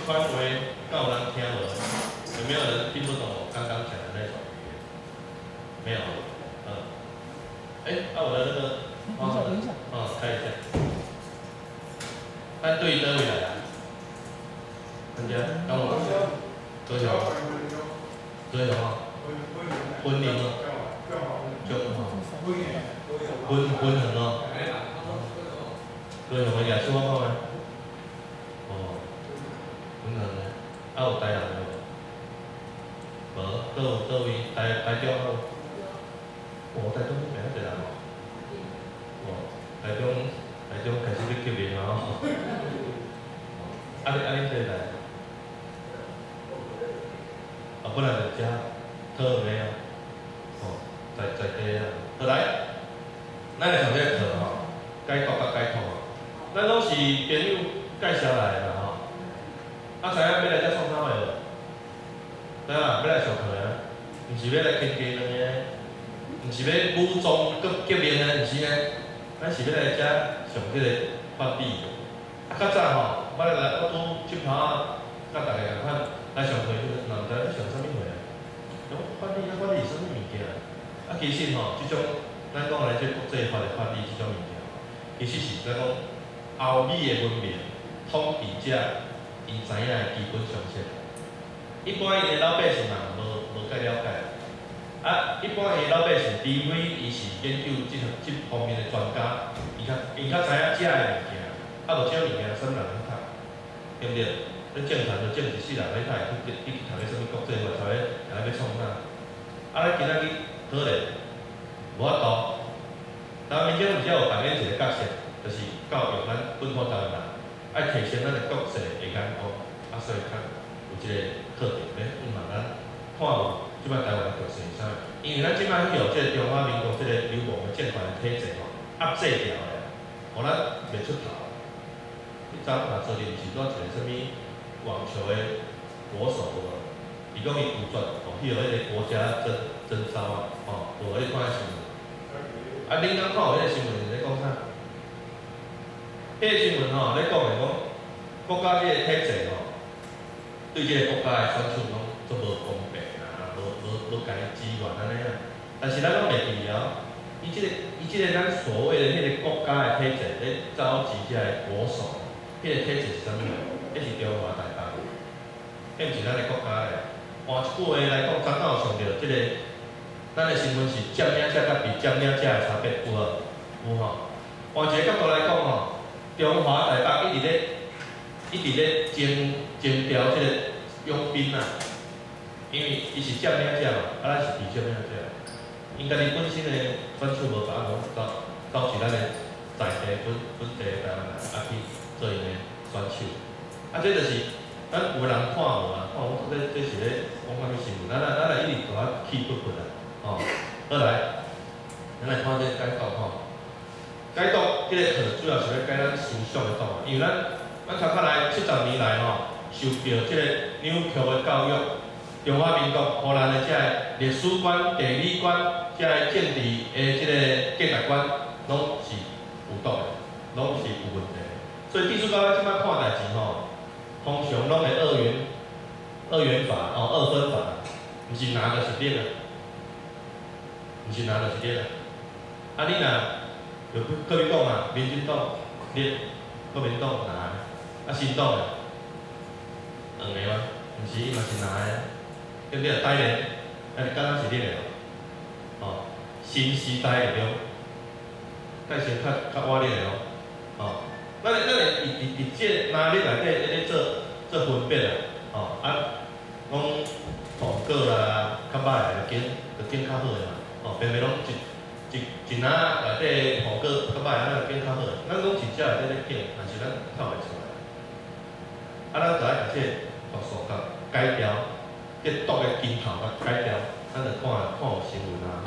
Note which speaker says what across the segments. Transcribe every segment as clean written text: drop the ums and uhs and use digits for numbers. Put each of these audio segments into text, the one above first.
Speaker 1: 宽为告人听闻，有没有人听不懂我刚刚讲的那种语言？没有，我的那个，
Speaker 2: 等一下，
Speaker 1: 开一下。咱对倒位来啊？人家跟我多少？多少啊？婚龄哦，就婚很哦。对，我们也说过吗？婚很呢？有台人无？无，倒位台中有。台中名一个人哦。台中开始要吸引啊！你这来？本来就遮讨个啊，在地啊。好来，咱来上这个课吼，解读甲解读啊。咱拢是朋友介绍来的吼。知影要来遮创啥个？知影要来上课啊？毋是要来见家人个，毋是要武装革命个，毋是个。咱是要来遮上这个法理。较早吼，我拄即头甲大家共款来上课，就是嘛毋知咧上啥物货啊？讲法理是啥物物件啊？其实吼，即种咱讲来即国际法的法理即种物件，其实是咱讲欧美的文明统治者伊知影的基本常识。一般伊的老百姓嘛无介了解。一般的老百姓，除非伊是研究即方面的专家，伊较知影遮的物件。无这物件，啥物人通读，对不对？你政坛就政一世人咧读，去读咧啥物国际法，才会要创啥？咱今仔日讨论，无法度。台湾民政府只有扮演一个角色，就是教育咱本土台湾人，爱提升咱的国际的眼光，所以较有一个课程咧，咱看有即摆台湾的特色是啥？因为咱即摆有即个中华民国即个流亡的政权的体制吼，压制掉的，互咱袂出头。早若做阵是做一个啥物网球的国手无？伊讲伊拒绝去互迄个国家征召啊，无咧看新闻。恁刚看有迄个新闻是咧讲啥？迄个新闻咧讲的讲国家即个体制对即个国家的选手拢足无公平啊，无甲伊支援安尼啊。但是咱拢袂记哦，伊即个咱所谓的迄个国家的体制咧召集遮个国手。迄个体制是啥物？迄是中华台北，迄毋是咱的国家的。换一句话来讲，昨有上着即个，咱的身份是占领者甲被占领者的差别有无？有吼。换一个角度来讲吼，中华台北一直咧征调即个佣兵啊，因为伊是占领者嘛，咱是被占领者，因家己本身的选手无把握到是咱的在地本地台湾人去。做因的选手，这就是咱有人看无啊？看我这是咧讲啥物新闻？咱来一直甲我气不困啊！好来，咱来看这解读吼。解读这个课主要是要解咱思想的读，因为咱较来70年来受到这个扭曲的教育，中华民国荷兰的这个历史观、地理观、这个政治的这个价值观，拢是有毒的，拢是有问题。所以，地主教即摆看代志通常拢会二元法二分法，毋是拿就是对啦，毋是拿就是对啦。你若可比讲啊，民进党对，国民党拿，新党两个吗？毋是，伊嘛是拿的，对不对？当然，敢若是对的新时代的中，介先较活力的咱伫这哪里内底咧做分别啊？讲广告啦，较歹的就拣较好的嘛。偏偏拢一哪内底广告较歹，咱就拣较好的。咱拢真正内底咧拣，但是咱透袂出来。咱就爱把这毒素改掉，这毒的源头改掉，咱就看有新闻啊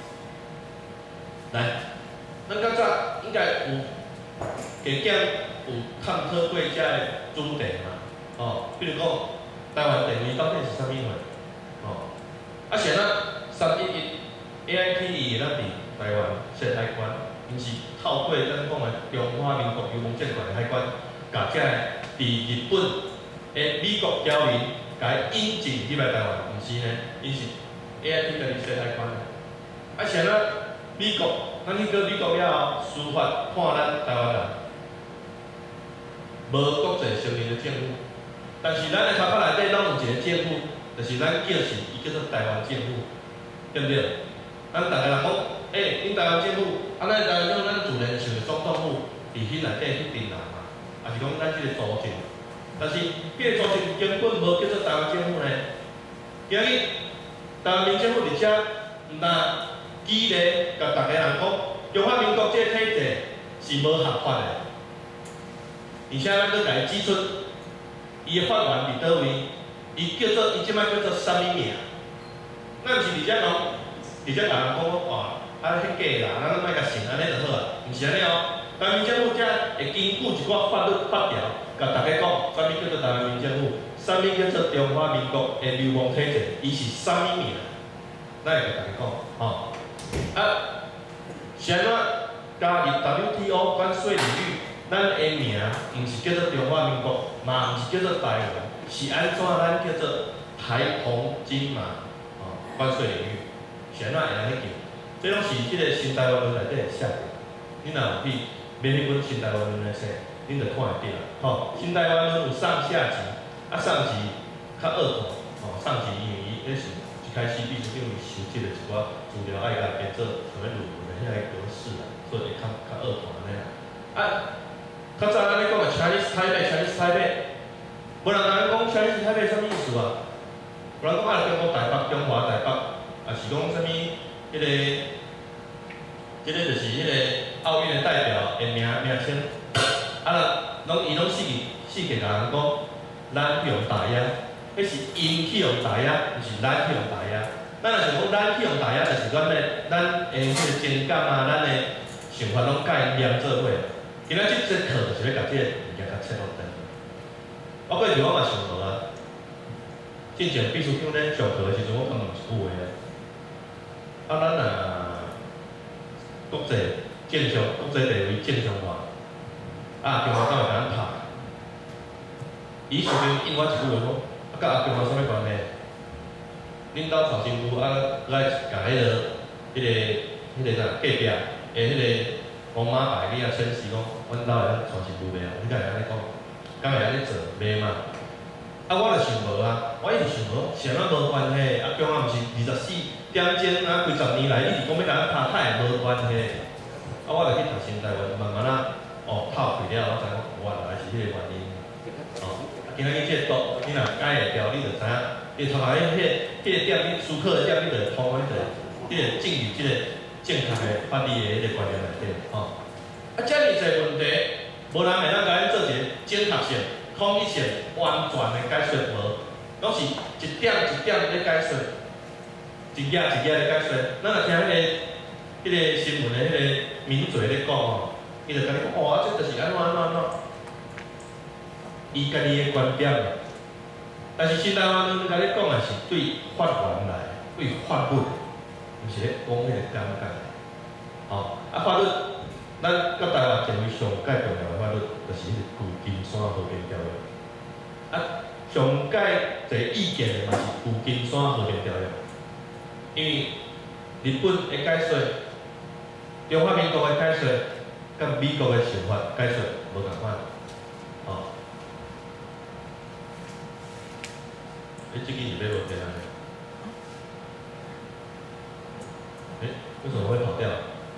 Speaker 1: 来，咱较早应该有。加减有探讨过遮个主题嘛？比如讲台湾定位到底是啥物货？现在311 AIT 咱伫台湾设海关，因是透过咱讲的中华民国流亡政权的海关，甲遮个伫日本美国侨民甲伊引进入来台湾，毋是呢，伊是 AIT 家己设贷款的。啊，像咱美国，咱去到美国了后，司法判咱台湾人无国际承认的政府，但是咱的头壳内底拢有一个政府，就是咱叫是伊叫做台湾政府，对不对？咱大家人讲，恁台湾政府，啊，咱台湾政府，咱自然想着总统府伫迄内底去定人嘛，也是讲咱即个组织。但是，这个组织根本无叫做台湾政府呢。今日台湾民政府伫遮，毋但举例甲大家人讲，中华民国这个体制是无合法的，而且咱佫甲伊指出，伊的法源伫倒位，伊即摆叫做啥物名？咱毋是伫遮讲，伫遮甲人讲哇，迄假啦，咱莫甲信安尼就好啊，毋是安尼哦。台湾民政府遮会根据一寡法律法条，甲大家讲，啥物叫做台湾民政府，啥物叫做中华民国的流亡体制，伊是啥物名？咱会甲大家讲，吼。啊，是安怎加入 WTO 关税领域？咱的名毋是叫做中华民国，嘛毋是叫做台湾，是安怎咱叫做台澎金马关税领域？是安怎会安尼叫？这拢是即个新台湾论内底写的。你若有去买迄本新台湾论来说，恁就看会到啦。吼，新台湾论有上下集，啊上集较拗口，吼上集因为伊迄是一开始秘书长收集了一寡资料，爱甲变做像迄论文的遐个格式啦，所以会较拗口安尼啦。啊，较早咱咧讲的 Chinese Taipei， 无人甲咱讲 Chinese Taipei 啥物意思啊？无人讲啊，中国台北、中华台北，啊是讲啥物？迄个，即个就是迄个奥运的代表的名称。啊，伊拢四个甲人讲，咱去用打压，迄是因去用打压，毋是咱去用打压。咱若是讲咱去用打压，就是咱迄个情感啊，咱的想法拢甲因连做伙。今仔即节课就是要甲即个物件甲切落地。我过去我嘛想无啊，之前秘书长咧上课的时阵，我讲一句话啊。啊，咱国际正常，国际地位正常化，啊，中华党会甲咱拍。伊随便应我一句话讲，啊，甲阿中华啥物关系？恁兜娶新妇啊，来甲迄个啥隔壁的迄个王妈牌，你也显示讲，阮兜会娶新妇袂啊？你敢会安尼讲？敢会安尼做？袂嘛？啊，我就想无啊，我一直想无，是安怎无关系？啊，中华毋是24点钟啊，几十年来，你是讲要甲咱拍太无关系。啊，我就去读新台湾，慢慢透开了，我知影原来是迄个原因。今仔日即个图，你若解会掉，你就知影，你头下迄个点，你思考的点，你就通迄个敬语即个正确的法理的迄个观念内底。啊，遮尔济问题，无人会当甲咱做一个正确性、统一性、完全的解说无，拢是一点一点咧解说。一页一页咧解说，咱若听迄个新闻的迄个名嘴咧讲吼，伊就甲你讲，哦，这就是安怎。伊家己的观点，但是新台湾论甲你讲的是对法源来，对法律，毋是咧讲迄个感觉。吼，啊法律，咱甲台湾认为上界重要的法律，就是迄个旧金山和平条约。啊，上界侪意见的嘛是旧金山和平条约。因为日本的解说、中华民国的解说，甲美国的想法解说无共款，这支是要落地啊？为什么会跑掉？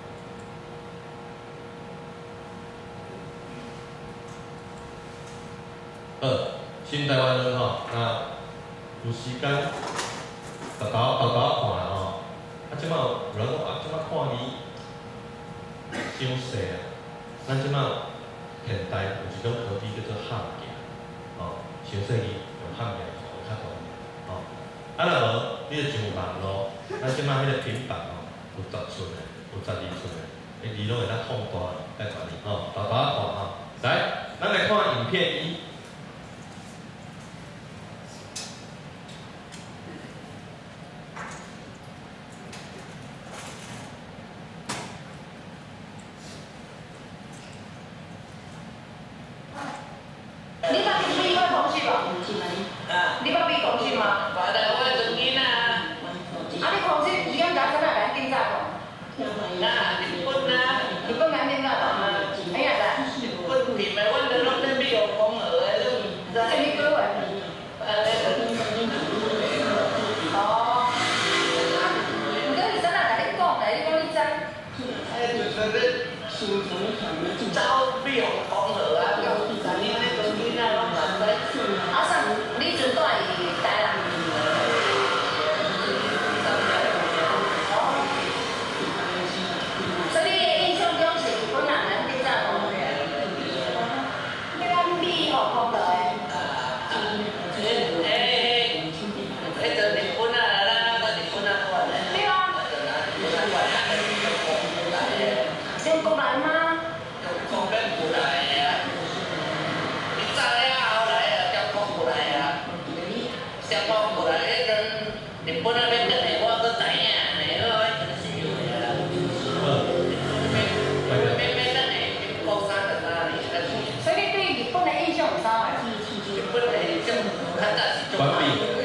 Speaker 1: 新台湾人那有时间。豆豆看啦吼，啊，即摆有人讲啊，即摆看伊伤细啊。咱即摆现代有一种科技叫做焊镜，伤细伊用焊镜会较大。啊，若无你就上网络，咱即摆迄个平板有10寸的，有12寸的，字拢会当放大介大哩豆豆看来，咱来看影片1。
Speaker 2: 你那边是因为同事吧？ 中国来吗？
Speaker 3: 中国不来呀，你早了后来啊，中国不来呀，中国不来，迄阵日本那边等下我搁知影呢，我迄阵死去啊。免等下，高三在哪里？
Speaker 2: 所以你对日本的印象有啥个？
Speaker 3: 日本的印象，较早是中国的。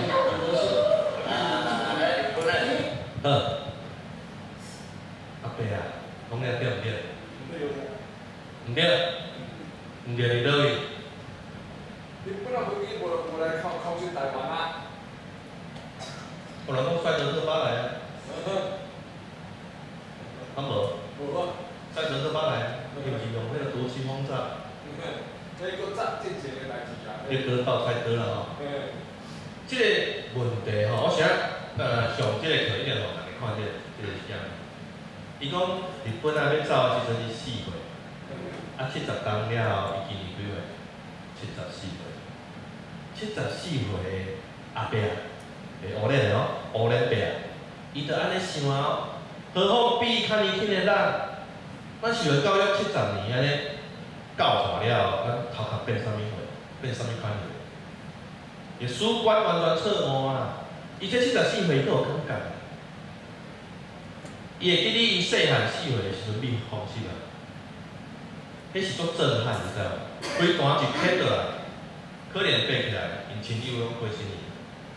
Speaker 3: 日本的。
Speaker 1: 阿伯啊，讲了对唔对？唔对，唔对，你倒位？
Speaker 4: 日本人飞机无来考试台湾啊？
Speaker 1: 有人讲赛德克巴来啊？啊无？
Speaker 4: 无啊。
Speaker 1: 赛德克巴来，伊毋是用迄个毒气轰炸？
Speaker 4: 这个早之前的代志啊。
Speaker 1: 你割到赛德啦吼。即个问题吼，我想上即个课一定互大家看即个是啥？伊讲日本啊要走的时阵是4岁，啊70天了后，伊今年几岁？74岁。74岁阿伯啊，会乌脸的哦，乌脸伯啊，伊着安尼想哦，何况比较年轻的咱是为教育70年安尼教出了后，咱头壳变啥物货？变啥物款货？伊史观完全错误啊！伊这74岁，伊有感觉。伊会记得伊细汉4岁的时阵被风死啊，迄是足震撼，你知道无？规单一撇落来，可能爬起来，因亲友拢过身去，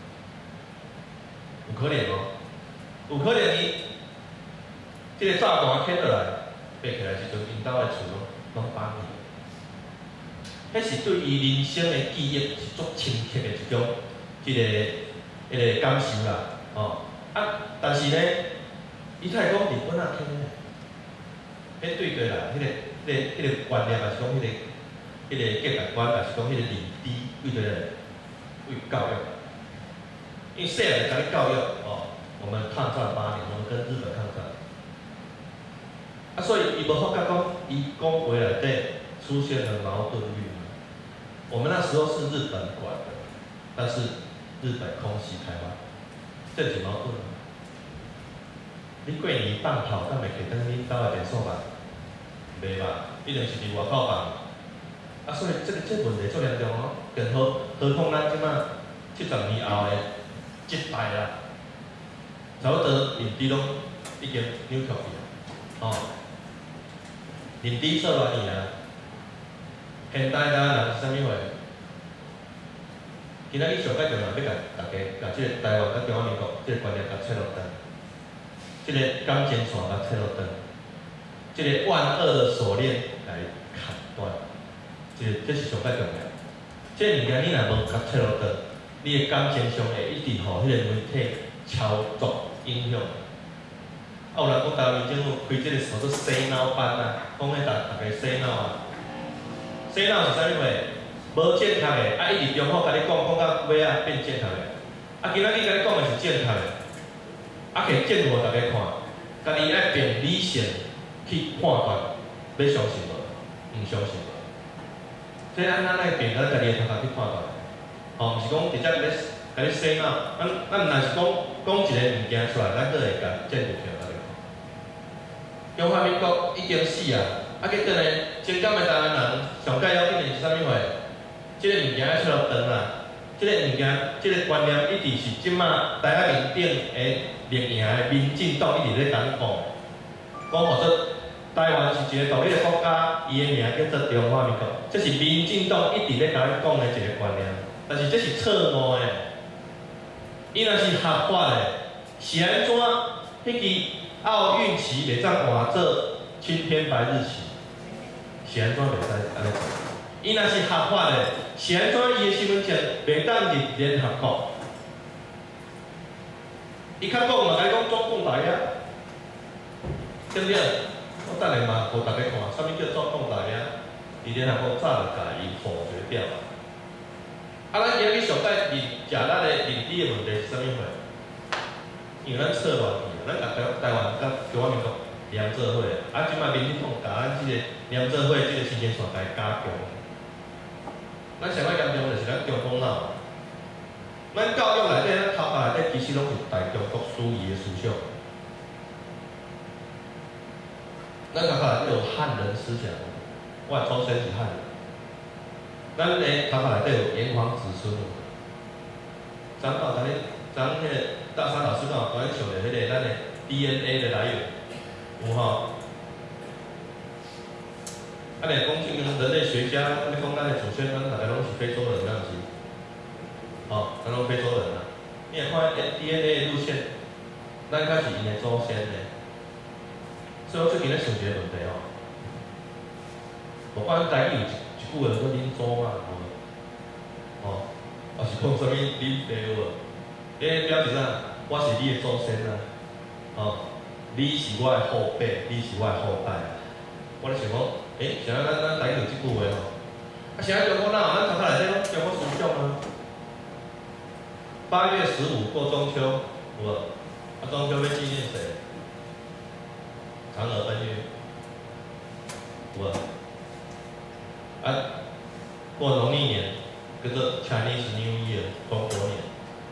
Speaker 1: 有可能哦，有可能伊即个炸弹撇落来，爬起来时阵，因兜的厝拢崩去，迄是对伊人生的记忆是足深刻的一种迄个感受啦，哦但是呢。伊才会讲日本啊，迄对过来，迄个观念，也是讲迄个价值观，也是讲迄个认知，为教育。因为细汉就甲你教育哦，我们抗战8年，我们跟日本抗战。啊，所以伊无发觉讲，伊讲话内底出现了矛盾律。我们那时候是日本管的，但是日本空袭台湾，这是矛盾。你过年放炮，敢袂摕转恁兜的电线吧？袂吧，一定是伫外口放。啊，所以这问题足严重哦。更何况咱即马70年后的一代啦，差不多认知拢已经扭曲去啊。哦，认知错偌尔啊。现代人是啥物货？今仔日上解重要要甲大家甲即个台湾甲中华民国即个观念甲切落来。这个钢筋线甲切落断，这个万恶的锁链来砍断，这是上解重要。这物件你若无甲切落断，你的感情上会一直互迄个媒体操作影响。有人讲台湾政府开这个叫做洗脑班啊，讲迄大家洗脑啊，洗脑是啥物货？无正确的，一直中好甲你讲到尾啊变正确的，今仔日甲你讲的是正确的。摕证互大家看，家己爱凭理性去判断，要相信无？唔相信无？所以咱爱凭咱家己的头壳去判断，毋是讲直接甲你洗脑。咱若是讲一个物件出来，咱佫会甲证据给大家看。中华民国已经死啊！结果呢，情感的台湾人上解要紧的是啥物货？即个物件爱出落断啦。即个物件，即个观念一直是即马台湾面顶的另赢的民进党一直咧甲你讲，或者台湾是一个独立的国家，伊的名叫做中华民国，这是民进党一直咧甲你讲的一个观念，但是这是错误的。伊若是合法的，是安怎？迄支奥运旗袂当换做青天白日旗，是安怎袂使安尼做？伊若是合法的，是安怎伊的身份证袂当入联合国？伊较讲嘛，甲你讲中共台啊，对不对？我等下嘛，互大家看，啥物叫中共台啊？伫联合国早就甲伊否决掉了。咱今日上解食咱的认知的问题是啥物货？因为咱错乱去，咱甲台湾甲中华民国连做伙，即摆民进党甲咱即个连做伙，即个时间线来加强。咱上摆严重就是咱中共佬， 咱教育内底，咱头壳内底其实拢是大中国主义的思想。咱头壳内底有汉人思想，我的祖先是汉人。咱的头壳内底有炎黄子孙。昨到迄个大三老师讲，甲你唱着迄个咱的 DNA 的来源，有吼。啊，你讲这个人类学家，你讲咱的祖先，咱大家拢是非洲人，敢毋是？哦，咱拢非洲人啊。你会看 DNA 的路线，咱才是因的祖先呢。所以我最近咧想一个问题哦，无管台语有一句话叫恁祖嘛，哦，也是讲啥物恁爸有无？迄表示啥？我是你的祖先啊，哦，你是我的后辈，你是我的后代。我咧想讲，像咱台语有即句话吼，啊，像中国人，咱头壳内底拢中国思想啊。8月15过中秋，有无？啊，中秋要纪念谁？嫦娥奔月，有无？啊，过农历年叫做 Chinese New Year， 中国年。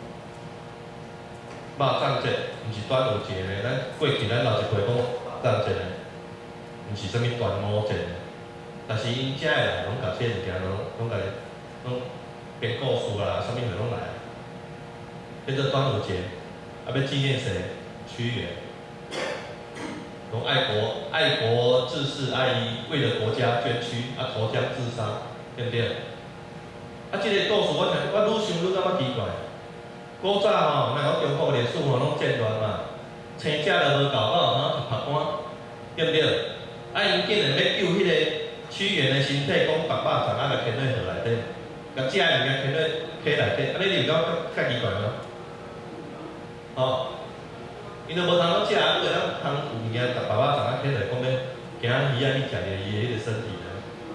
Speaker 1: 肉粽节毋是端午节呢，咱过去咱老一辈讲肉粽节呢，毋是啥物端午节呢。但是因遮个人拢甲这物件拢编故事啦，啥物货拢来。叫做端午节，啊，要纪念谁？屈原。从爱国志士爱医，为了国家捐躯，啊，投江自杀，对不对？啊，这个故事我愈想愈感觉奇怪。古早吼，咱讲中国历史吼拢战乱嘛，生食都无够吼，就拍官，对不对？啊，因竟然要救迄个屈原的身体，讲白肉粽啊，来填在河内底，甲食的物件填在溪内底，啊，你有感觉奇怪吗？哦。因都无通讲食，你为咱通有物件，逐爸爸昨仔起来讲要惊鱼仔去食着伊的迄个身体呢。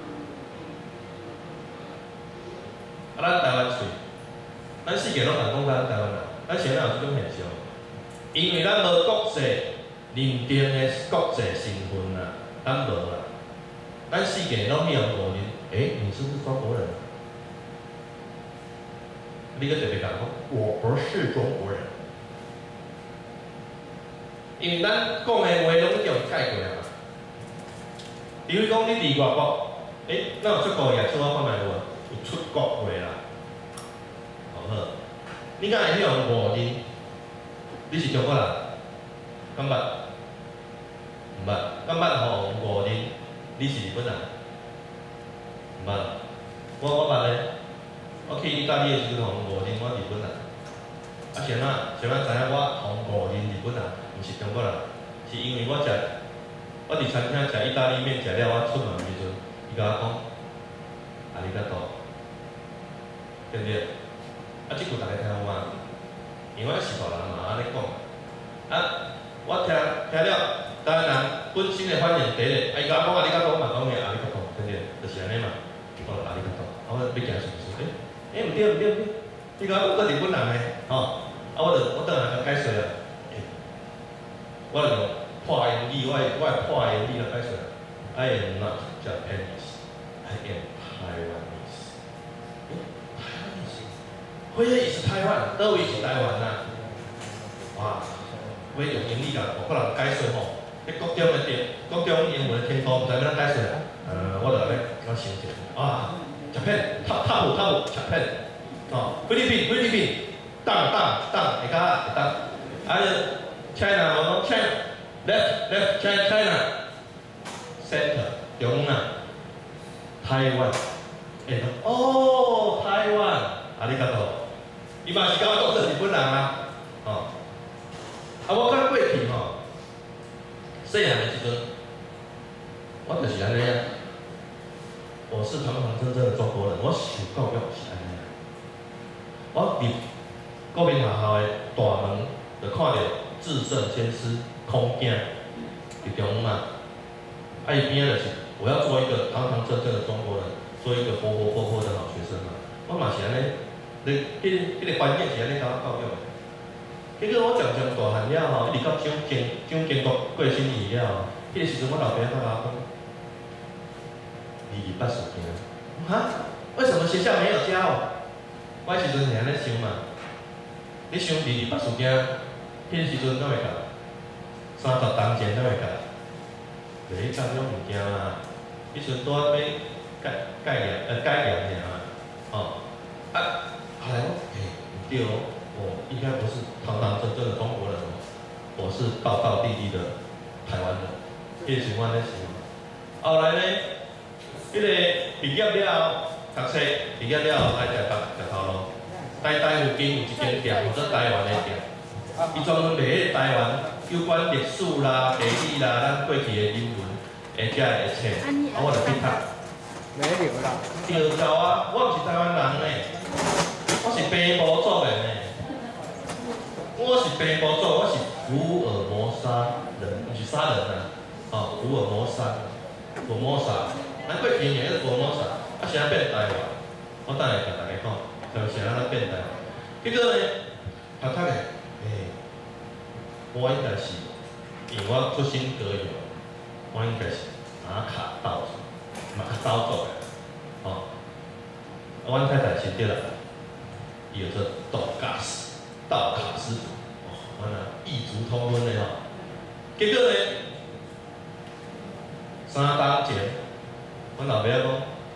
Speaker 1: 啊，咱台湾喙，咱世界拢人讲咱台湾人，咱现在有即种现象，因为咱无国际认定的国际身份啊，咱无啦。咱世界拢去用误认，你是不是中国人？你个特别讲，我不是中国人。因为咱讲的话拢已经有改过啊嘛。比如讲你伫外国，咱有出国业，出我看卖有无？有出国话啦。好，你敢会用误认？你是中国人？敢捌？毋捌？敢捌互误认？你是日本人？毋捌。我捌咧。我去意大利的时阵，互误认我日本人。啊，谁知影我互误认日本人？毋是中国人，是因为我伫餐厅食意大利面食了，我出门的时阵，伊甲我讲阿里嘎多，对不对？啊，即句大家听有吗？因为我是大人嘛，安尼讲。啊，我听了，台湾人本身的反应第一，伊甲我讲阿里嘎多，我嘛讲咩阿里嘎多，对不对？就是安尼嘛，我阿里嘎多，我要行是毋是？毋对，伊甲我讲日本人呢，吼，啊，我倒来甲解释啊。我用破英语，我破英语来解释。I am not Japanese, I am Taiwanese. Taiwanese? Where is Taiwan? 倒位是台湾啊？哇！我用英语甲外国人解释吼，迄各种英文的天空，毋知要怎解释啊？我就咧我想者啊 ，Japan, top Japan. 哦，菲律宾，当，会甲会当，啊China 我讲 China，left China center 中啊，台湾，台湾，阿里嘎多，伊嘛是甲我讲做日本人啊，我较过去细汉的时阵，我就是安尼啊，我是堂堂正正的中国人，我受教育是安尼啊，我入国民学校的大门就看到。至圣先师空镜伫中嘛，伊边就是我要做一个堂堂正正的中国人，做一个活泼的好学生嘛。我嘛是安尼，迄个观念是安尼甲我教育的。结果我渐渐大汉了吼，一直到蒋经国过身去了，迄个时阵我老爸甲我讲，你捌事情？哈？为什么学校没有教？我时阵是安尼想嘛， 你想2、200事件，迄时阵敢会甲？30当前敢会甲？袂甲种物件啦，迄时阵拄仔要改良尔哦，后来我唔对哦，我应该不是堂堂正正的中国人哦，我是道道地地的台湾人，迄个情况咧想。后来呢，迄个毕业了，读册毕业了来台北食头路，台附近有一间店，叫做台湾的店，伊专门卖迄个台湾有关历史啦、地理啦、咱过去的人文，或者的册，我就去读。
Speaker 4: 没有啦。
Speaker 1: 对头啊，我毋是台湾人呢，我是平埔族的呢，我是平埔族，我是福尔摩沙人，毋是沙人啊，哦，福尔摩沙。Formosa， 咱过去名叫 Formosa， 啥变台湾？我等下甲大家讲，就是啥咱变台湾。结果呢，读的，我应该是，因为我出身高雄，我应该是马卡道族的，哦，阮太太是对啦，伊有做道卡斯族，哦，我那异族通婚的吼。结果呢？3当前，阮老爸讲，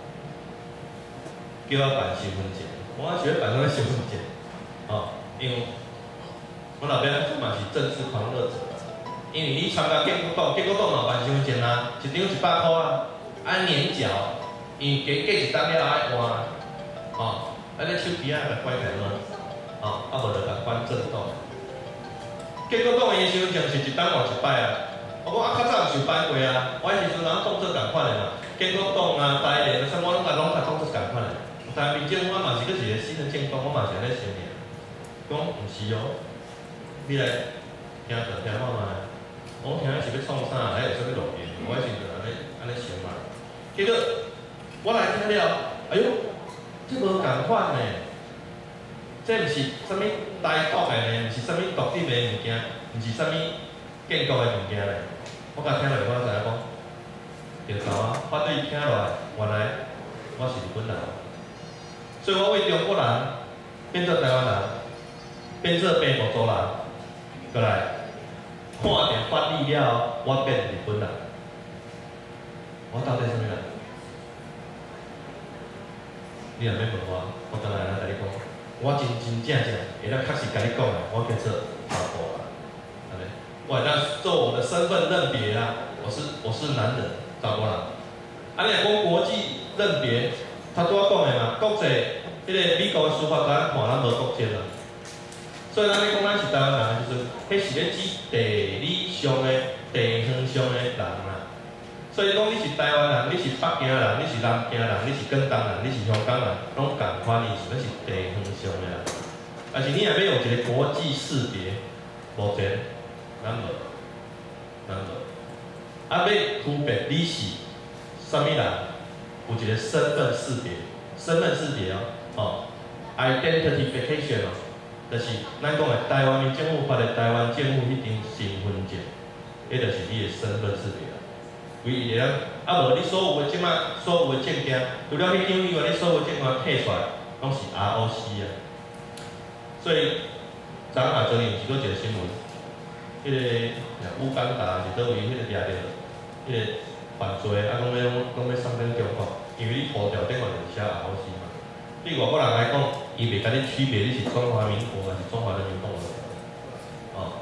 Speaker 1: 叫我办身份证，我想要办啥身份证？哦，因为阮老爸嘛是政治狂热者，因为你参加建国党嘛办身份证啊，一张100块啊，按年缴，因为过1当了爱换，哦，你手机啊甲关起嘛，哦，无就甲关政党。建国党伊身份证是1当换1摆啊。我较早就办过啊，我迄时阵人当作共款的嘛，建国党啊、台联啊，啥我拢甲当作共款的。但民政府嘛是佫一个新的政党，我嘛是安尼想的。讲毋是哦，你来听看嘛。我听是要创啥，来有啥物路线，我迄时阵安尼想嘛。结果我来听了，哎呦，这无共款呢，这毋是啥物台独的呢，毋是啥物独立的物件，毋是啥物建国的物件咧。我甲听落，我知影讲，对头啊！法律听落来，原来我是日本人，所以我为中国人变做台湾人，变做平埔族人，过来看到法律了，我变日本人。我到底是啥物人？你若要问我当然来甲你讲，我真正会当确实甲你讲的，我叫做查甫人。我当做我的身份认别啊，我是男人，查甫人。你若讲国际认别，他拄仔讲的嘛，国际迄个美国的司法咱看咱无国籍啊。所以咱咧讲咱是台湾人的时阵，迄是咧指地理上的、地方上的人啊。所以讲你是台湾人，你是北京人，你是南京人，你是广东人，你是香港人，拢共款意思，那是地方上的人。但是你若要用一个国际识别，目前。咱无，要区别你是啥物人，有一个身份识别哦，identification 哦，就是咱讲的台湾民政府发的台湾政府迄张身份证，迄就是你的身份识别啊。唯一个，无你所有的即摆所有的证件，除了迄张以外，你所有证件摕出来，拢是 ROC 啊。所以，昨下昨日是搁一个新闻。迄个乌干达是倒位？迄个掠着迄个犯罪，讲要送返中国，因为你护照顶嘛就是写ROC嘛。对外国人来讲，伊袂甲你区别你是中华民国还是中华人民共和国。哦，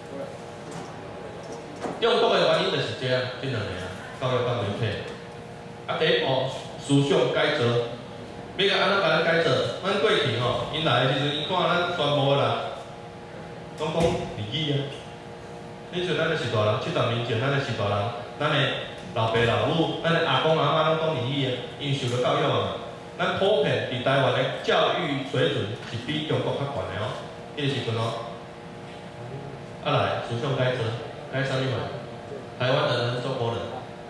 Speaker 1: 用国的原因就是这样，即两个啊，教育甲媒体。第一步思想改造，要甲安怎甲咱改造？咱过去吼，因来的时阵，伊看咱全部的人，拢讲日语啊。你像咱的是大人，70年前咱的是大人，咱的老爸老母，咱的阿公阿妈拢讲日语啊，因受过教育啊嘛。咱普遍伫台湾的教育水准是比中国较悬的哦。迄个时阵哦，来思想改造，改啥物货？台湾人还是中国人？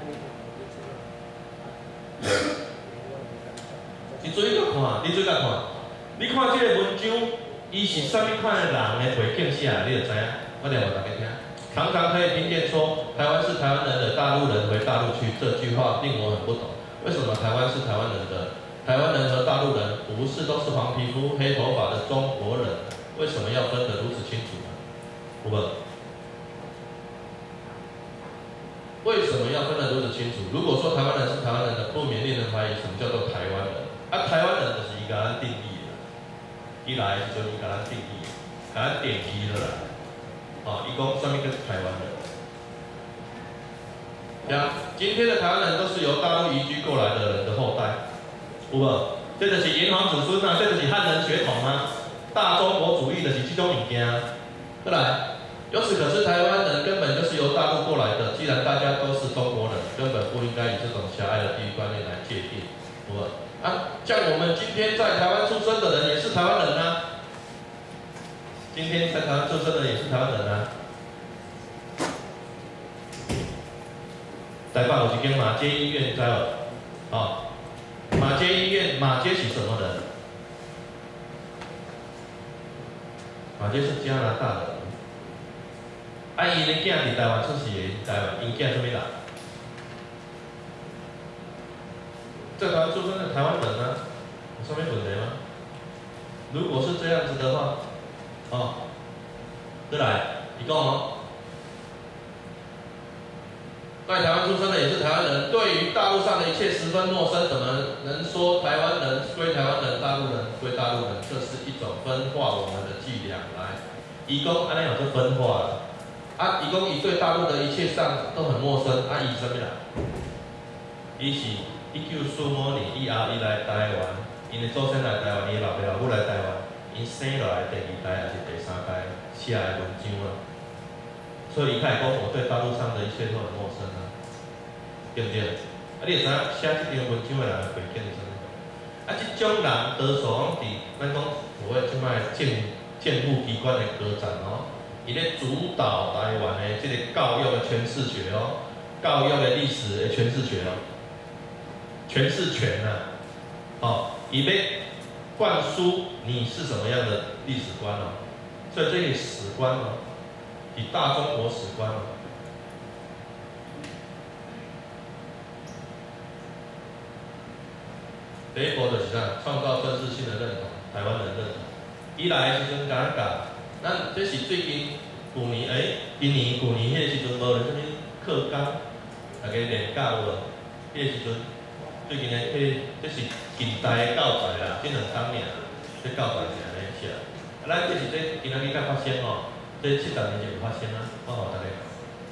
Speaker 1: 你注意看，你看这个文章，伊是啥物款的人的背景写，你就知影。我念互大家听。常常可以听见说台湾是台湾人的，大陆人回大陆去，这句话令我很不懂。为什么台湾是台湾人的？台湾人和大陆人不是都是黄皮肤、黑头发的中国人？ 为什么要分得如此清楚呢？有无？为什么要分得如此清楚？如果说台湾人是台湾人的，不免令人怀疑什么叫做台湾人。啊，台湾人就是伊甲咱定义的，伊来的时阵伊甲咱定义，甲咱点题了啦。哦，伊讲什么叫台湾人？今天的台湾人都是由大陆移居过来的人的后代，有无？这就是炎黄子孙啊，这就是汉人血统啊，大中国主义就是这种物件。再来，由此可知，台湾人根本就是由大陆过来的。既然大家都是中国人，根本不应该以这种狭隘的地域观念来界定，有无？像我们今天在台湾出生的人也是台湾人啊，今天在台湾出生的也是台湾人啊。台北有一间马街医院，你知道无？哦，马街医院，马街是什么人？马街是加拿大人。伊的囝伫台湾出世的，台湾因囝什么人？在台湾出生的台湾人啊，有什么问题吗？如果是这样子的话，哦，再来，伊讲哦。在台湾出生的也是台湾人，对于大陆上的一切十分陌生，怎么能说台湾人归台湾人，大陆人归大陆人？这是一种分化我们的伎俩。来，伊讲安尼有做分化了，伊讲伊对大陆的一切上都很陌生，伊什么啦？伊是1945年以后，伊来台湾，因的祖先来台湾，伊的爸爸老母来台湾，因生落来第2代还是第3代写的文章啊。所以伊开始讲，我对大陆上的一切都很陌生啊，对不对？你会知影写这篇文章的人的背景是啥物？这种人多数拢伫咱讲所谓即摆建护机关的科长哦，伊咧主导台湾的这个教育的诠释学哦，教育的历史的诠释学哦，诠释权啊，伊要灌输你是什么样的历史观哦，所以这个史观哦。以大中国史观第一步就是啥？创造正式性的认同，台湾人认同。伊来的时阵讲，咱这是最近旧年旧年迄个时阵无人啥物课纲，大家练教无？迄个时阵最近的这是近代的教材啦，这2工尔，这教材是安尼写。咱这是今仔日才发生哦。这70年前有发生啊，我互大家讲，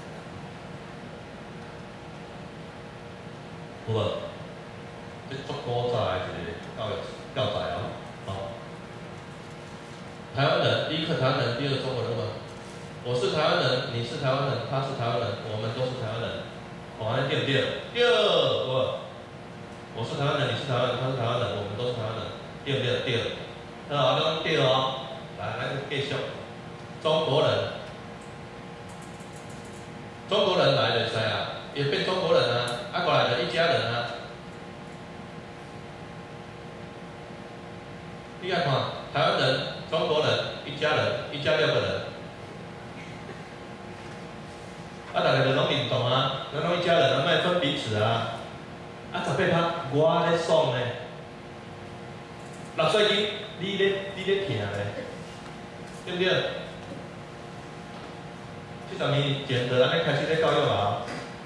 Speaker 1: 有无？这足古早的一个教材哦。台湾人，第一课台湾人，第二中国人嘛。我是台湾人，你是台湾人，他是台湾人，我们都是台湾人。安尼对不对？对，我是台湾人，你是台湾人，他是台湾人，我们都是台湾人，对不对？对。好，咱对哦。来，咱继续。中国人来就使啊，也变中国人啊，过来就一家人啊。你看看，台湾人、中国人一家人，一家6个人，大家就拢认同啊，咱拢一家人，莫分彼此啊。18趴，我咧爽呢，6岁囡你咧听咧，对不对？70年前就安尼开始咧教育啊。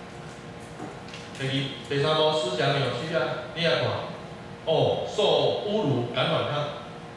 Speaker 1: 第3步思想扭曲啊，你来看，受侮辱敢反抗。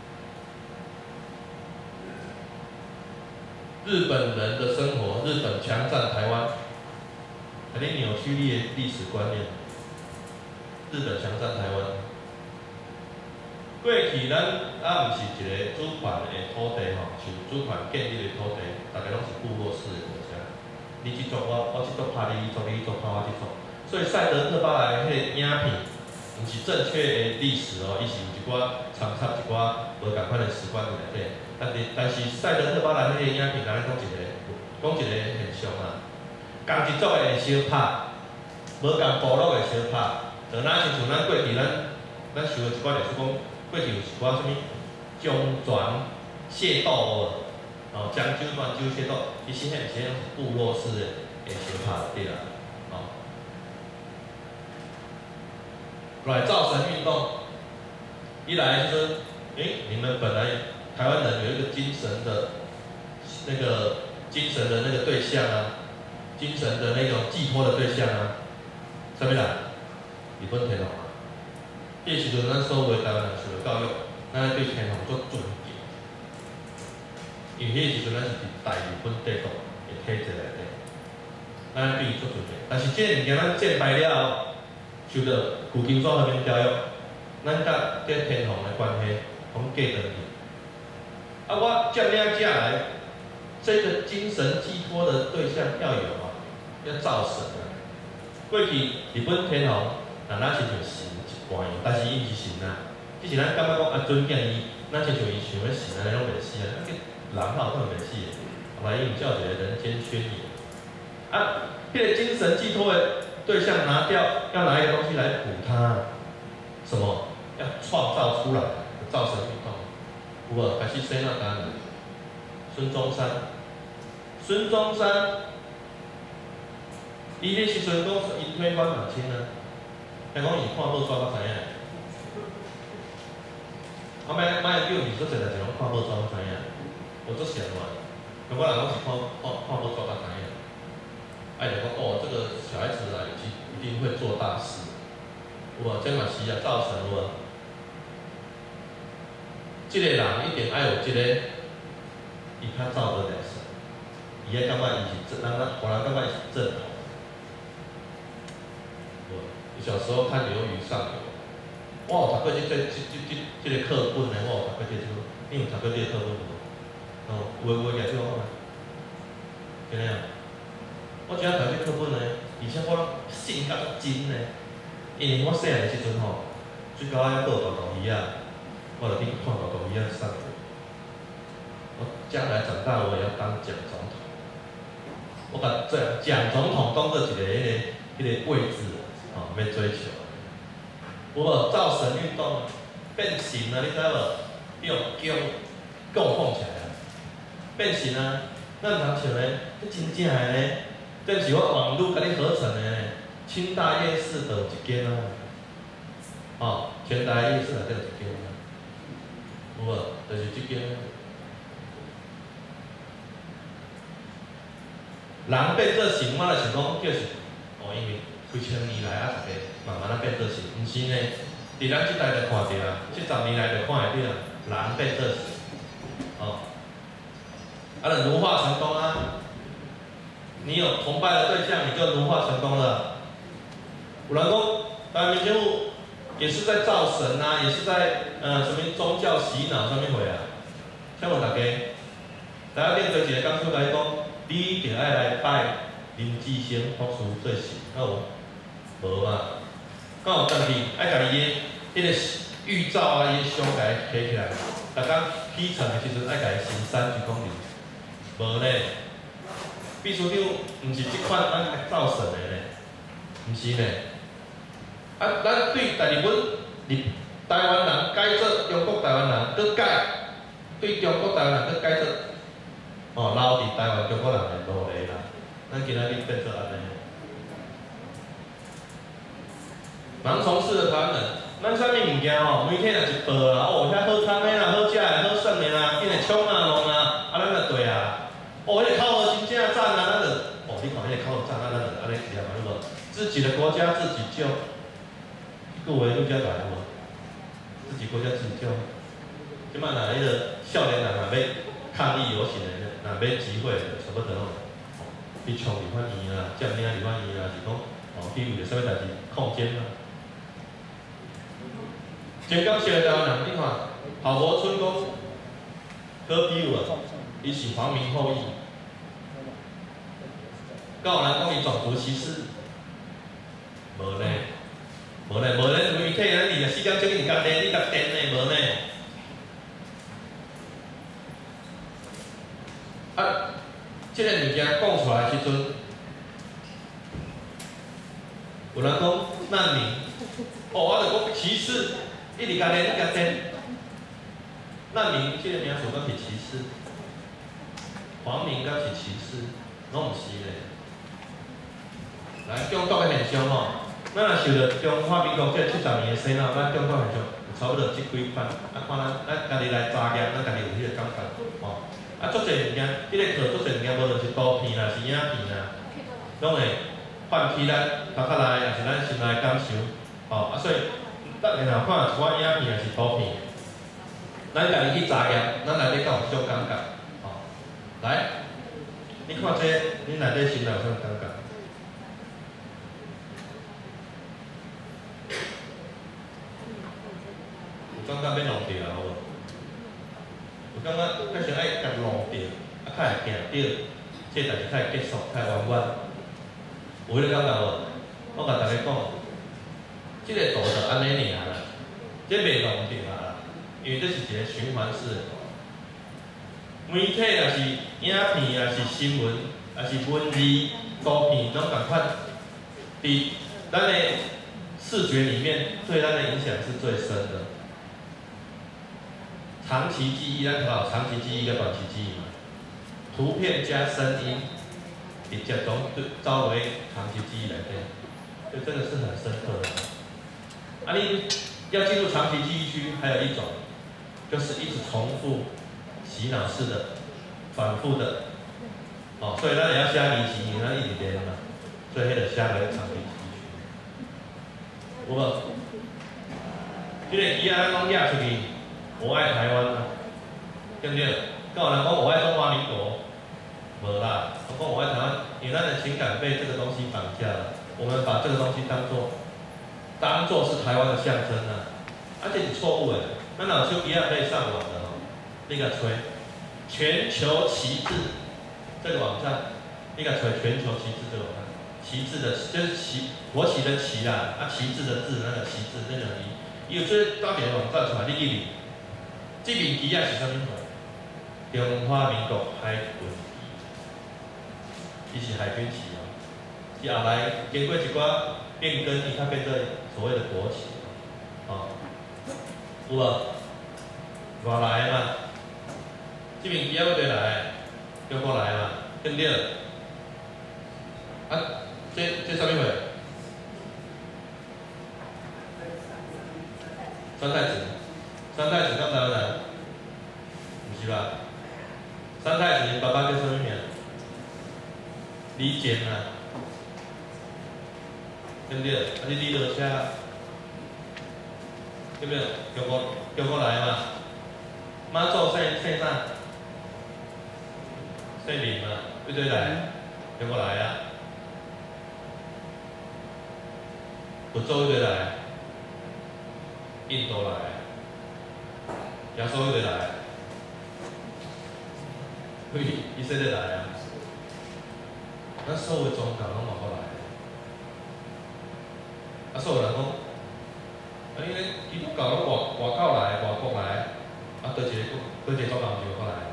Speaker 1: 日本人的生活，日本强占台湾，你扭曲你的历史观念。日本强占台湾。过去咱毋是一个主权的土地吼，像主权建立的土地，大家拢是部落式的国家。你这族我这族拍你一族，你一族拍我这族。所以赛德克巴莱迄个影片，毋是正确的历史哦，伊是有一寡掺杂一寡无共款的史观伫内底。但是赛德克巴莱迄个影片，甲咱讲一个现象啊，同一族的会相拍，无共部落的相拍，就哪亲像咱过去咱受的一寡历史讲。过去有一寡什物将权械斗将就断就械斗，其实迄个是部落式的相拍对啦，来造成运动，一来就是你们本来台湾人有一个精神的那个对象啊，精神的那种寄托的对象啊，啥物人？日本天皇啊。迄时阵，咱所有台湾人受到教育，咱对天皇做尊敬，因为迄时阵咱是伫大日本帝国的体制内底，咱对伊做尊敬。但是这个物件咱战败了后，受到旧金山和平条约，咱甲这天皇的关系，拢隔断去。啊，我占领下来，这个精神寄托的对象要有啊，要造神啊。过去日本天皇，咱亲像神一般样，但是伊毋是神啊。只是咱感觉讲啊，尊敬伊，咱亲像伊想要神安尼拢袂死啊，咱人好可能袂死的。后来伊有叫一个人间宣言，啊，迄个精神寄托的对象拿掉，要拿一个东西来补它，什么？要创造出来，造神运动。有无开始洗脑干？孙中山，伊迄时阵讲伊推翻满清啊，听讲伊看报纸才知影。啊，莫叫伊做侪代志拢看报纸才知影，我做闲话，中国人拢是看报纸才知影。哎，就讲哦，这个小孩子啊，一定会做大事，有无？这嘛是啊，造神有无？这个人一定爱有这个，伊较造得了神，伊会感觉伊是正，让互人感觉伊是正统。你小时候看《鱿鱼上流》，我有读过这个课本呢，我有读过这个，你有读过这个课本无？哦，有举手看。怎样？我只要读这课本呢，而且我信甲足真呢，因为我细汉时阵吼，最高爱报大鱼啊。我就去看大鱼仔上流。我将来长大，我也要当蒋总统。我把这蒋总统当做一个迄个位置哦，要追求。有无造神运动变形啊？你知无？用供奉起来啊，变形啊！咱通像呢，这真正的呢，这是我网络甲你合成的呢。清大夜市就有一间啊，哦，全台夜市内底有一间啊。有无？就是即间。人变做神，我就想讲，就是哦，因为几千年来啊，大家慢慢啊变做神，毋是呢？伫咱即代就看着啊，70年来就看会着啊，人变做神，哦，啊，就奴化成功啊！你有崇拜的对象，你就奴化成功了。有人讲，台湾民政府也是在造神啊，也是在什么宗教洗脑上面回啊。请问大家，大家面对一个讲出来讲，你就爱来拜林志升法师做神，敢有？无嘛？敢有当地爱家己的迄个预兆啊，伊相甲伊摕起来，逐工起床的时阵爱家己神山去讲理，无呢？秘书长毋是即款咱来造神的呢，毋是呢。啊，咱对大日本台湾人改做中国台湾人，搁改对中国台湾人搁改做哦，留伫台湾中国人的奴隶啦。咱今仔日变做安尼。人从事的台湾人，咱啥物物件吼，每天也一报啦，哦，遐好康的啦，好食的，好耍的啦，紧来冲啊弄啊，啊，咱就对啊。哦，迄个烤鹅真正赞啊，咱就哦，你看迄个烤鹅赞啊，咱就安尼吃嘛，对无？自己的国家自己救。各位陆家来无？自己国家自己救。即摆若迄个少年人若要抗议游行的，若要集会的，差不多哦，去冲立法院啦，占领立法院啦，是讲哦，去为着啥物代志抗争啦。真感谢台湾人，你看郝柏村讲，隔壁有啊，伊是皇民后裔。敢有人讲伊种族歧视？无呢。无呢，媒体咱伫时间这么甲电，你甲电呢无呢？啊，这个物件讲出来的时阵，有人讲难民，哦，我就讲歧视，一直甲电，一直甲电。难民这个名词敢是歧视？皇民敢是歧视？拢毋是咧。来，中国的现象吼。咱若受到中华民国这70年的洗脑，咱中国现象有差不多即几款，啊，看咱家己来查验，咱家己有迄个感觉。 啊，足侪物件，迄个课足侪物件，无论是图片啦，是影片啦，拢会唤起咱头壳内，也是咱心内感受。啊，所以咱然后看一寡影片也是图片，咱家己去查验，咱内底敢有即种感觉？来，你看这，你内底心内有啥感觉？有感觉要弄掉无？有感觉确实爱甲弄掉，啊，较会行着，这代志较会结束，较会圆满。有迄个感觉无？我甲大家讲，这个图就安尼尔啦，这袂弄掉啦，因为这是一个循环式的图。媒体也是影片，也是新闻，也是文字、图片，拢共款。伫咱的视觉里面，对咱的影响是最深的。长期记忆，咱头有长期记忆跟短期记忆嘛。图片加声音，直接都招为长期记忆来对，所以真的是很深刻的。啊，你要进入长期记忆区，还有一种就是一直重复。洗脑式的、反复的，哦，所以咱也要写练习，咱一直练嘛，所以迄个写来长期记忆区，有无？这个字啊，咱讲压出去，我爱台湾啊，对不对？敢有人讲我爱中华民国？无啦，我讲我爱台湾，因为咱的情感被这个东西绑架了，我们把这个东西当作是台湾的象征啊，而且是错误的。咱若有手机啊可以上网的哦。那个吹全球旗帜这个网站，那个吹全球旗帜这个网站，旗帜的就是国旗的旗啦，啊旗帜的帜那个旗帜那个伊有做到一个网站出来，你记哩？这面旗啊是啥物货？中华民国海军旗，伊是海军旗哦。伊后来经过一寡变更，伊才变做所谓的国旗，哦，有无？外来的嘛。这面旗要要来，中国来嘛，对不对？啊，这啥物货？三太子，三太子敢台湾来？不是吧？三太子，爸爸叫啥物名？李简啊，对不对？啊，你李落车，对不对？中国来嘛，妈祖姓啥？姓林嘛，对对来，中国来啊。佛祖对来，印度来，耶稣对来，以色列来啊。咱所有宗教拢嘛过来，啊，所有人讲，啊，你咧基督教拢外口来，外国来，啊，倒一个宗教就过来。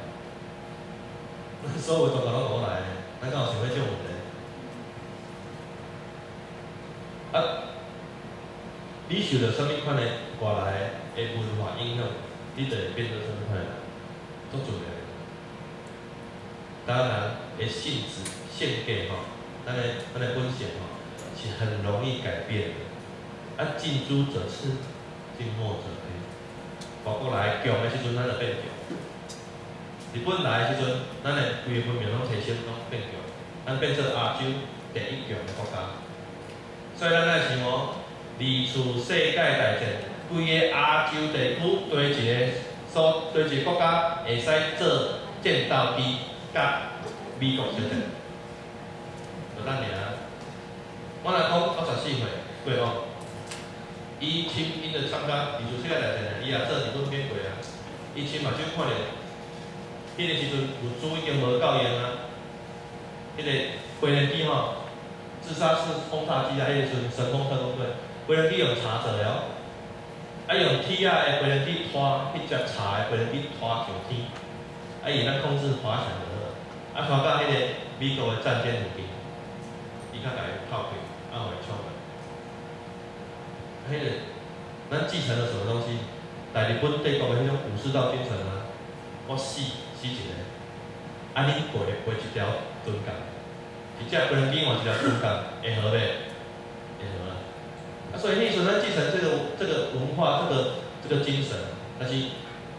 Speaker 1: 所有宗教拢过来，咱敢有想要这种问题？啊，你受到什么款的外来的文化影响，你就会变做什么款的人？足准的。当然，的性质、性格吼，咱的本性吼，是很容易改变的。啊，近朱者赤，近墨者黑。包括来强的时阵，咱就变强。日本来的时阵，咱的规个文明拢提升，拢变强，咱变做亚洲第一强的国家。所以咱来想哦，二次世界大战，规个亚洲地区多一个国家会使做战斗机，甲美国相战，就咱尔。我来讲24岁过哦，伊就参加二次世界大战，伊也做日本兵过啊，伊亲目睭看着。迄个时阵有猪已经无够用啊！迄个飞人机吼，自杀式轰炸机啊，迄个时阵神风特工队，飞人机用查做了，啊用铁啊的飞人机拖，迄只查的飞人机拖上天，啊伊咱控制滑翔就好，啊拖到迄个美国的战舰附近，伊较甲伊炮开，啊互伊冲去。迄个咱继承了什么东西？来日本帝国的迄种武士道精神啊！我死一个，啊你背一条盾杆，一只飞人机换一条盾杆，会好袂？会好啊！所以迄时阵咱继承这个文化，这个精神，但是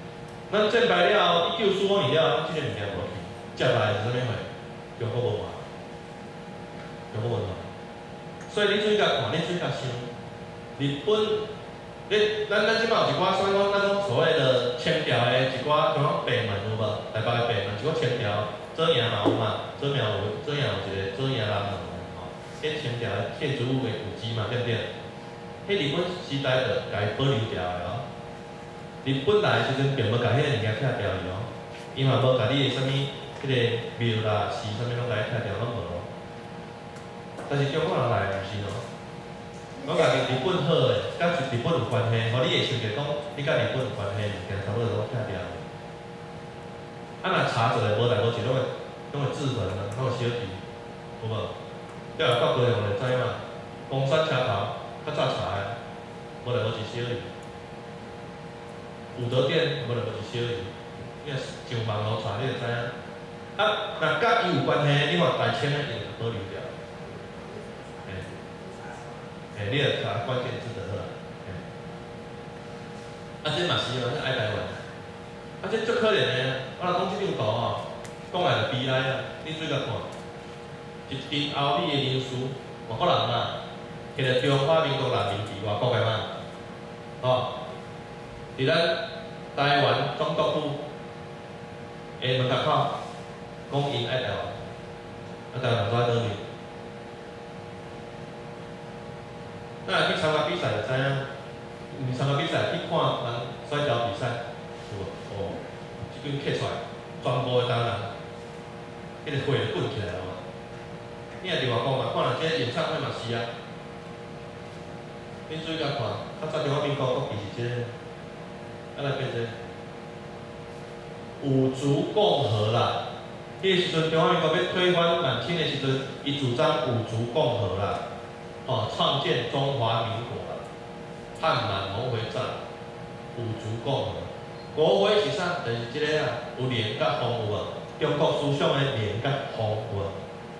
Speaker 1: 咱战败了，伊救输我去了，咱即个物件无去，接来是啥物货？中国文化，中国文化。所以你注意甲看，你注意甲想，日本。咱即摆有一寡所以讲那种所谓的签条的一寡，像讲北门有无？台北的北门一个签条，左营嘛有嘛，左营有一个左营南门吼，迄签条的建筑物的古迹嘛，对不对？迄日本时代就家保留掉的哦。日本来的时阵并无甲迄个物件拆掉去哦，伊嘛无甲你的啥物迄个庙啦、祠啥物拢甲伊拆掉，拢无哦。但是中国人来毋是哦。我家己日本好诶，甲日本有关系，互你会想着讲，你甲日本有关系物件，差不多拢拆掉。啊，若查出来无代无志，拢会自焚啊，拢会烧去，有无？了后到高雄就知嘛，公山车头较早查诶，无代无志烧去。武德殿无代无志烧去，你若上网路查，你就知影。啊，若甲伊有关系，你看大清诶，伊就保留掉。你著查关键字就好啦。这嘛是哦，这爱台湾。这足可怜的，我若讲即张图吼，讲来就悲哀啦。你注意甲看，一群欧美的人士，外国人嘛，摕着中华民国人民伫外国的嘛，吼，伫咱台湾总督府的门口讲因爱台湾，台湾人怎倒面？咱若去参加比赛就知影，毋参加比赛去看人摔跤比赛，有无？哦，即阵刻出来，全部的台湾人，迄个血就滚起来了嘛。你若伫外国嘛，看人即个演唱会嘛是啊。你注意甲看，较早中华民国国旗是即个，来变这五族共和啦。迄个时阵中华民国要推翻满清的时阵，伊主张五族共和啦。创建中华民国啦，汉满蒙回战，五族共和。国徽是啥？就是即个啊，有连甲风有无？中国思想的连甲风有无？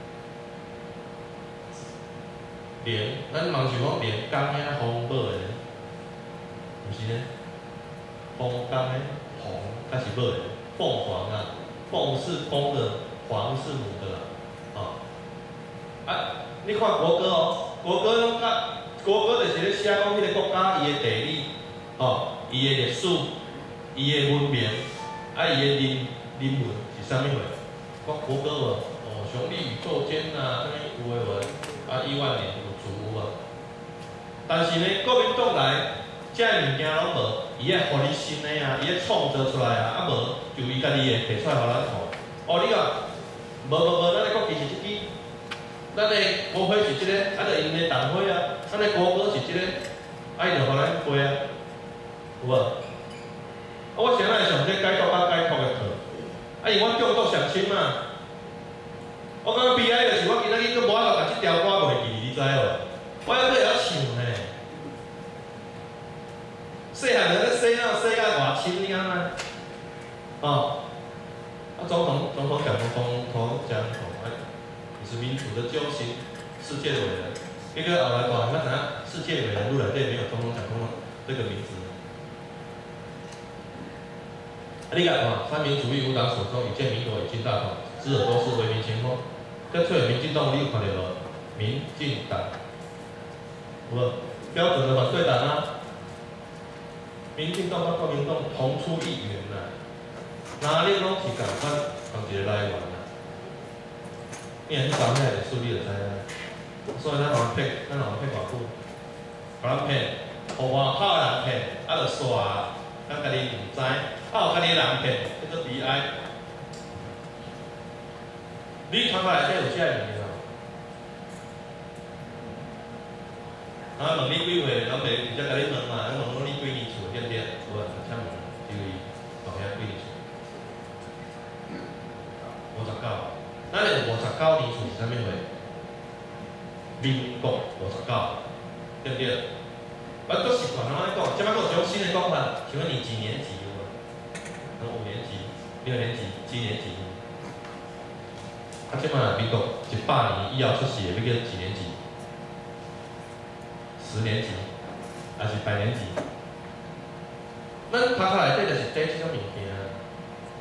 Speaker 1: 连，咱梦想讲连江遐风宝的，毋是呢？风江的凤，才是宝的，凤凰啊，凤是公的，凰是母的啦，你看国歌哦。国歌拢甲国歌就是咧写讲迄个国家伊的地理，伊的历史，伊的文明，伊的人文是啥物货？国歌无？雄立宇宙间啊，啥物有诶文，亿万年有足有无？但是呢，国民党来，遮物件拢无，伊爱互你新的啊，伊爱创造出来啊，无就伊家己会摕出来互咱看。你讲，无，咱的国旗是即支。咱的国徽是即个，就因的党徽啊。咱的国歌是即个，伊就互咱背啊，有无？我现在上这解读甲解读的课，因为我中毒上深嘛。我感觉悲哀就是我今仔日佫无法度把即条歌袂记，你知无？我还佫会晓唱呢。细汉就咧洗甲偌深，你敢知？总统讲是民主的救星，世界的伟人。结果后来大汉知影，世界伟人录内底没有总统蒋公这个名字。你看，三民主义无党手中，已见民国已经大同，知尔多是为民前锋。这出民进党，你有看到无？民进党，有无？标准的反对党啊！民进党甲国民党同出一源呐，哪里拢是共款同一个来源啊？你若去查遐历史，你就知影。所以咱人骗偌久，互人骗，互外口的人骗，就煞，咱家己毋知，有家己人骗，叫做悲哀。你头壳内底有遮物件？问你几岁，人袂直接甲你问嘛？问你几年厝，对不对？有啊，请问，因为大遐几年厝？59。咱有59年厝是啥物货？民国59，对不对？我都习惯安尼讲，即摆佫有一种新的讲法，请问你几年级有无？5年级、6年级、7年级？即摆民国100年以后出世的，要叫几年级？10年级，还是100年级？咱头壳内底就是缀即种物件。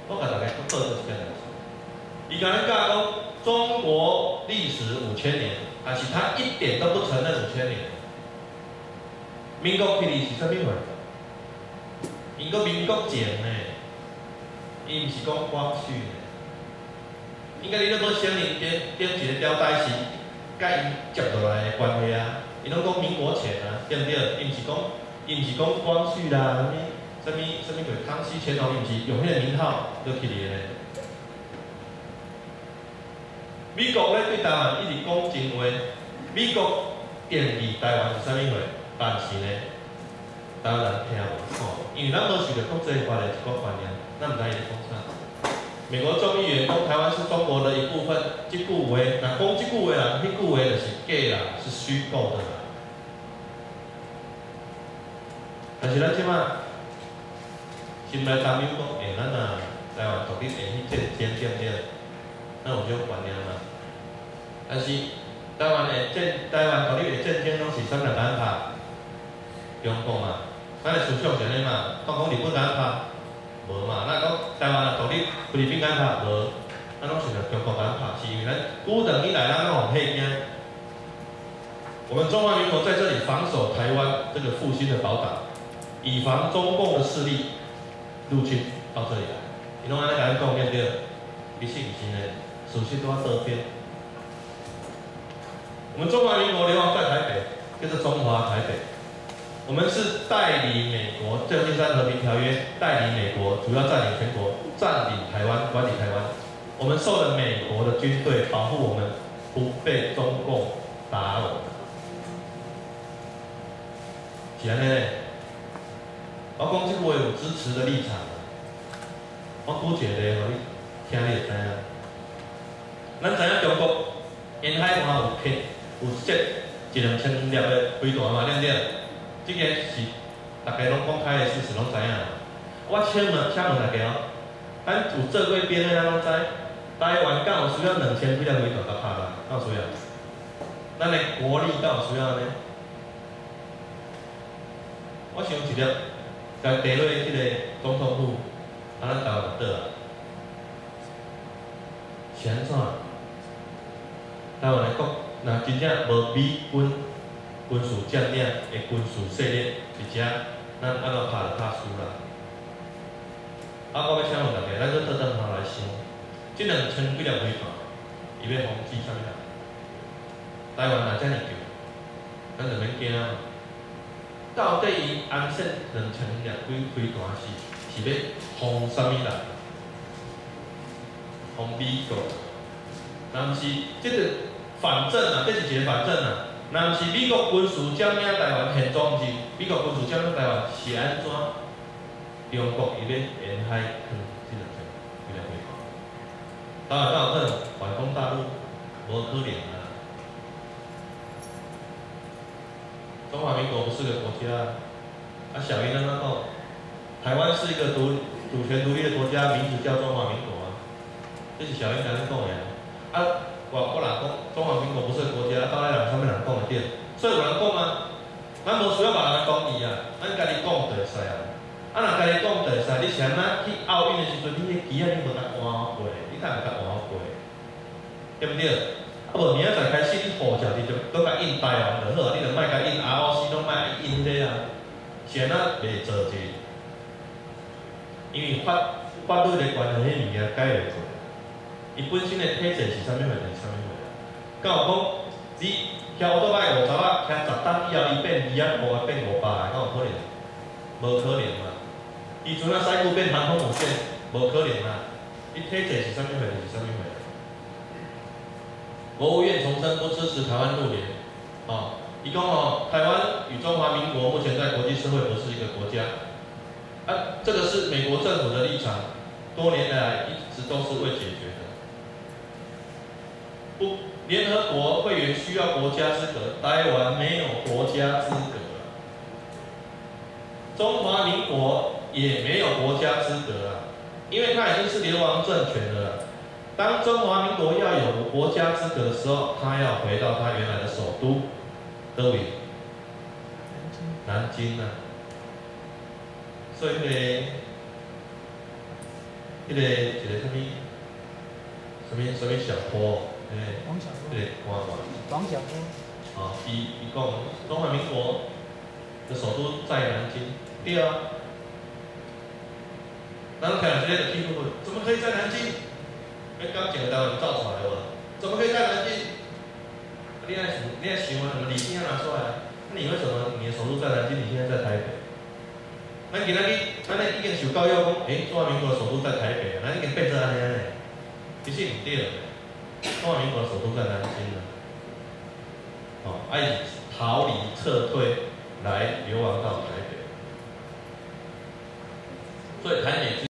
Speaker 1: 我甲大家报告一件代志。伊甲咱讲中国历史5000年，但是他一点都不承认5000年。民国起是啥物货？伊个民国前呢，伊毋是讲光绪呢。应该你都无承认点一个朝代是甲伊接落来的关系啊？伊拢讲民国前啊，对毋对？伊毋是讲光绪啦，啥物鬼康熙、乾隆，伊毋是用迄个名号就起嚟咧。美国咧对台湾一直讲真话，美国定义台湾是啥物货？但是呢，台湾人听无吼，因为咱无受着国际法的一个观念，咱毋知伊咧讲啥。美国众议员讲台湾是中国的一部分，这句话，若讲这句话啦，迄句话就是假啦，是虚构的啦。但是咱即马心内担忧讲，咱若台湾独立会去战争对不对？咱有这种观念嘛？但是台湾独立的战争拢是啥人敢拍？中国嘛，咱的思想是安尼嘛，讲日本敢拍？无嘛，咱讲台湾独立，菲律宾敢拍？无，咱拢想着中国敢拍，是因为咱久长以来咱拢有迄惊。我们中华民国在这里防守台湾这个复兴的宝岛，以防中共的势力入侵到这里来。伊拢安尼甲咱讲对不对？其实毋是呢，事实都要倒边。我们中华民国流亡在台北，叫做中华台北。我们是代理美国《旧金山和平条约》，代理美国主要占领全国，占领台湾，管理台湾。我们受了美国的军队保护我们，不被中共打扰。是安尼嘞。我讲这话有支持的立场，我举一个互你听，你就知影。咱知影中国沿海岸有设1-2000粒的飞弹嘛，对不对？这个是大家拢公开的事实，拢知影。我请问大家哦，咱有做过兵的，咱拢知，台湾敢有需要2000几粒飞弹甲拍啦？敢有需要？咱的国力敢有需要呢？我想一粒，甲地落迄个总统府，咱台湾就倒啊。是安怎？台湾来讲，若真正无美军军事将领的军事势力伫遮，咱安怎拍就拍输啦。我要请问大家，咱搁倒转头来想，这2000几粒飞弹，伊要防止啥物人？台湾若遮尔强，咱就免惊啊。到底伊安set2000粒飞弹是要防啥物人？防美国。若毋是，这个反正啊，这是一个反正啊。若毋是美国军事占领台湾，现状毋是美国军事占领台湾是安怎？中国伊要沿海放这2000几粒飞弹，当然有可能反攻大陆，无可能啊。中华民国不是个国家啊，小英刚刚讲，台湾是一个主权独立的国家，名字叫中华民国啊，这是小英刚刚讲的啊。外国人讲中华民国不是个国家，到底人啥物人讲的对？所以有人讲啊，咱无需要别人讲伊啊，咱家己讲就会使啊。啊，若家己讲就会使，你是安那去奥运的时阵，你迄旗啊，你无甲换过，你敢毋甲换过，对不对？啊无明仔载开始，你护照你就搁甲印台湾就好，你就莫甲印 ROC， 拢莫印迄个啊，是安那袂做者，因为法律的关系，迄物件改袂过。伊本身的体制是啥物货就是啥物货。敢有讲你骑奥多摆50仔，骑10担以后，伊变250变500的，敢有可能？无可能嘛。伊阵啊驶过变航空母舰，无可能嘛。伊体制是啥物货就是啥物货。国务院重申不支持台湾入联。伊讲台湾与中华民国目前在国际社会不是一个国家。这个是美国政府的立场，多年来一直都是未解决的。联合国会员需要国家资格，台湾没有国家资格，中华民国也没有国家资格啊，因为它已经是流亡政权了。当中华民国要有国家资格的时候，它要回到它原来的首都，德里，南京啊。所以呢， 一个什么小坡，
Speaker 5: 王小波，
Speaker 1: 这个官员，
Speaker 5: 王小波，
Speaker 1: 伊讲中华民国的首都在南京，对啊。咱台湾这个批评过，怎么可以在南京？刚整个台湾造出来了，怎么可以在南京？你爱想啊，什么理性要拿出来啊？那你为什么你的首都在南京，你现在在台北？咱今仔日，咱已经受教育讲，中华民国的首都在台北啊，咱已经变成安尼嘞。其实唔对，中华民国的首都在南京啊。爱逃离、撤退来流亡到台北，所以台美之